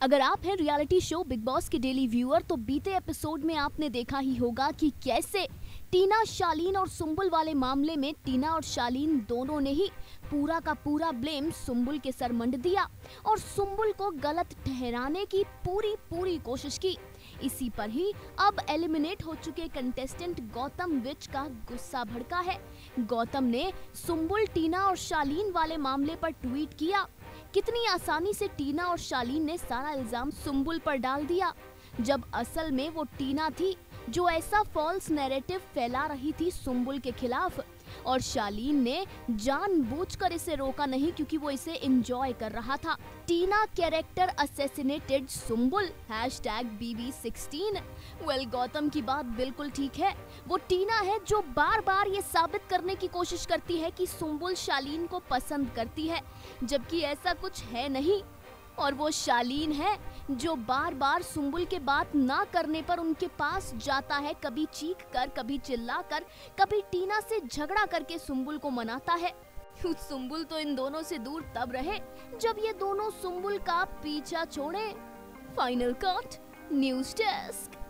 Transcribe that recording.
अगर आप हैं रियलिटी शो बिग बॉस के डेली व्यूअर तो बीते एपिसोड में आपने देखा ही होगा कि कैसे टीना, शालीन और सुम्बुल वाले मामले में टीना और शालीन दोनों ने ही पूरा का पूरा ब्लेम सुम्बुल के सर मंड दिया और सुम्बुल को गलत ठहराने की पूरी कोशिश की। इसी पर ही अब एलिमिनेट हो चुके कंटेस्टेंट गौतम विच का गुस्सा भड़का है। गौतम ने सुम्बुल, टीना और शालीन वाले मामले पर ट्वीट किया। कितनी आसानी से टीना और शालीन ने सारा इल्जाम सुम्बुल पर डाल दिया, जब असल में वो टीना थी जो ऐसा फॉल्स नैरेटिव फैला रही थी सुम्बुल के खिलाफ, और शालीन ने जानबूझकर इसे रोका नहीं क्योंकि वो इसे एंजॉय कर रहा था। Tina character assassinated Sumbul #BB16। Well, Gautam की बात बिल्कुल ठीक है। वो टीना है जो बार बार ये साबित करने की कोशिश करती है कि सुम्बुल शालीन को पसंद करती है, जबकि ऐसा कुछ है नहीं। और वो शालीन है जो बार बार सुम्बुल के बात ना करने पर उनके पास जाता है, कभी चीख कर, कभी चिल्ला कर, कभी टीना से झगड़ा करके सुम्बुल को मनाता है। सुम्बुल तो इन दोनों से दूर तब रहे जब ये दोनों सुम्बुल का पीछा छोड़े। Final cut, news desk.